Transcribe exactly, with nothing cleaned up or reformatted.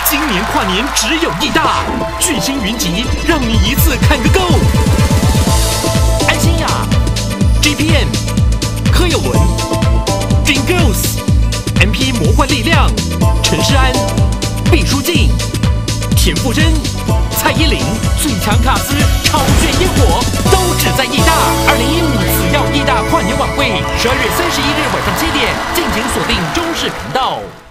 今年跨年只有义大，巨星云集，让你一次看个够。安心亚、G P M、柯有伦、Dream Girls、M P 魔幻力量、陈世安、毕书尽、田馥甄、蔡依林，最强卡司，超炫烟火，都只在义大。二零一五此耀义大跨年晚会，十二月三十一日晚上七点，敬请锁定中视频道。